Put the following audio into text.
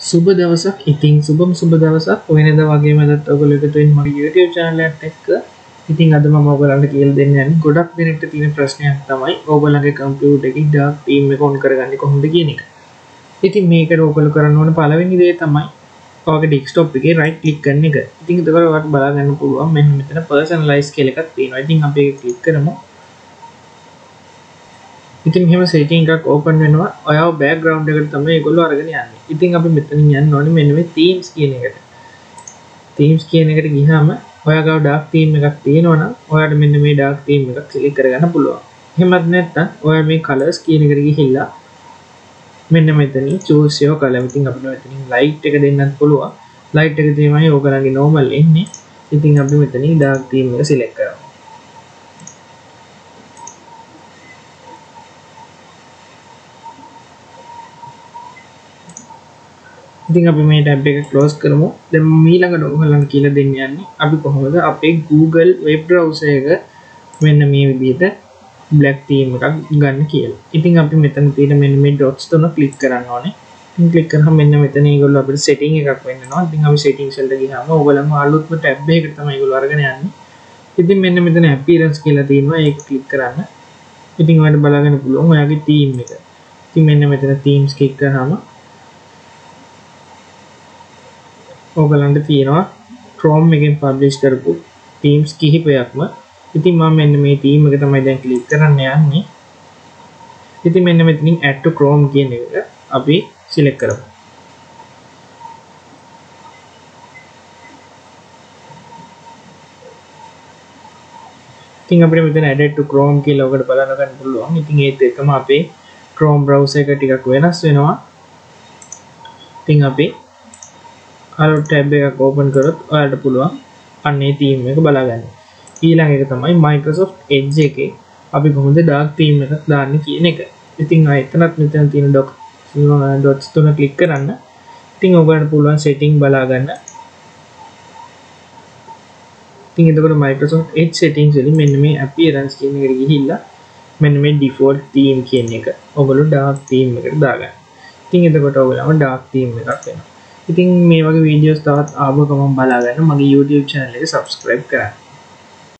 සුබ දවසක්. ඉතින් සුබ දවසක්. වෙනදා වගේම අදත් ඔයගොල්ලෝ එකතු වෙන්න මගේ YouTube channel එකට එක්ක. ඉතින් අද මම ඔයගොල්ලන්ට කියලා දෙන්න යන්නේ ගොඩක් දෙනෙක්ට තියෙන ප්‍රශ්නයක් තමයි ඔයගොල්ලන්ගේ කම්පියුටර් එකේ dark theme එක on කරගන්නේ කොහොමද කියන එක. ඉතින් මේකට ඔයගොල්ලෝ කරන්න ඕන පළවෙනි දේ තමයි ඔයගේ desktop එකේ right click කරන එක. ඉතින් ඒක ඔයාලට බලා ගන්න පුළුවන් මෙන්න මෙතන personalize කියලා එකක් තියෙනවා. ඉතින් අපි ඒක click කරමු. ඉතින් මෙහෙම setting එකක් open වෙනවා. ඔයාව background එකට තමයි ඒගොල්ලෝ අරගෙන යන්නේ. ඉතින් අපි මෙතනින් යන්න ඕනේ මෙන්න මේ themes කියන එකට. themes කියන එකට ගියාම ඔයාගාව dark theme එකක් තියෙනවා නම් ඔයාලට මෙන්න මේ dark theme එකක් select කරගන්න පුළුවන්. එහෙමත් නැත්නම් ඔයා මේ colors කියන එකට ගිහිල්ලා මෙන්න මෙතනින් choose your color. ඉතින් අපිට මෙතනින් light එක දෙන්නත් පුළුවන්. light එක තමයි ඔයගලගේ normal එන්නේ. ඉතින් අපි මෙතනින් dark theme එක select කරමු. ඉතින් අපි මේ ටැබ් එක ක්ලෝස් කරමු. දැන් ඊළඟට ඔයගලන්ට කියලා දෙන්න යන්නේ අපි කොහොමද අපේ Google web browser එක මෙන්න මේ විදිහට black theme එකක් ගන්න කියලා. ඉතින් අපි මෙතන තියෙන මෙන්න මේ dots තුන click කරන්න ඕනේ. ඉතින් click කරාම මෙන්න මෙතන ඒගොල්ලෝ අපිට setting එකක් වෙන්නනවා. ඉතින් අපි settings වලට ගියාම ඔයගලම අලුත්ම ටැබ් එකකට තමයි ඒගොල්ලෝ අරගෙන යන්නේ. ඉතින් මෙන්න මෙතන appearance කියලා තියෙනවා. ඒක click කරන්න. ඉතින් ඔයාලට බලාගන්න පුළුවන් ඔයාගේ theme එක. ඉතින් මෙන්න මෙතන themes click කරාම ඔයගලන්ට තියෙනවා Chrome එකෙන් publish කරපු themes කිහිපයක්ම. ඉතින් මම මෙන්න මේ theme එක තමයි දැන් click කරන්න යන්නේ. ඉතින් මෙන්න මෙතනින් add to Chrome කියන එක අපි select කරමු. ඉතින් අපිට මෙතන add to Chrome කියලා ඔකට බලන්න ගන්න පුළුවන්. ඉතින් ඒත් එක්කම අපේ Chrome browser එක ටිකක් වෙනස් වෙනවා. ඉතින් අපි අලුත් ටැබ් එකක් ඕපන් කරොත් ඔයාලට පුළුවන් අන්නේ theme එක බලා ගන්න. ඊළඟ එක තමයි Microsoft Edge එකේ අපි කොහොමද dark theme එකක් දාන්නේ කියන එක. ඉතින් එතනත් මෙතන තියෙන dots තුන click කරන්න. ඉතින් ඔයගලට පුළුවන් setting බලා ගන්න. ඉතින් එතකොට Microsoft Edge settings වලින් මෙන්න මේ appearance කියන එකට ගිහිල්ලා මෙන්න මේ default theme කියන එක ඔයගොල්ලෝ dark theme එකට දාගන්න. ඉතින් එතකොට ඔයගොල්ලෝම dark theme එකක් වෙනවා. ඉතින් මේ වගේ වීඩියෝස් තවත් ආව ගමන් බලා ගන්න මගේ YouTube channel එක subscribe කරන්න.